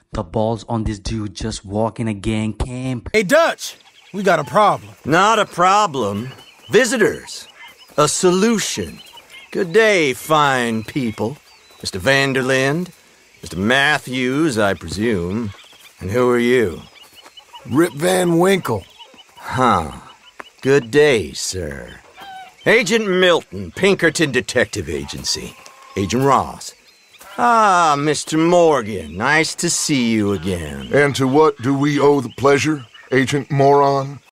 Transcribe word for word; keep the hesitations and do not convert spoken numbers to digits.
The ball's on this dude just walking a gang camp. Hey, Dutch, we got a problem. Not a problem. Visitors. A solution. Good day, fine people. Mister Vanderlind, Mister Matthews, I presume. And who are you? Rip Van Winkle. Huh. Good day, sir. Agent Milton, Pinkerton Detective Agency. Agent Ross. Ah, Mister Morgan, nice to see you again. And to what do we owe the pleasure, Agent Moron?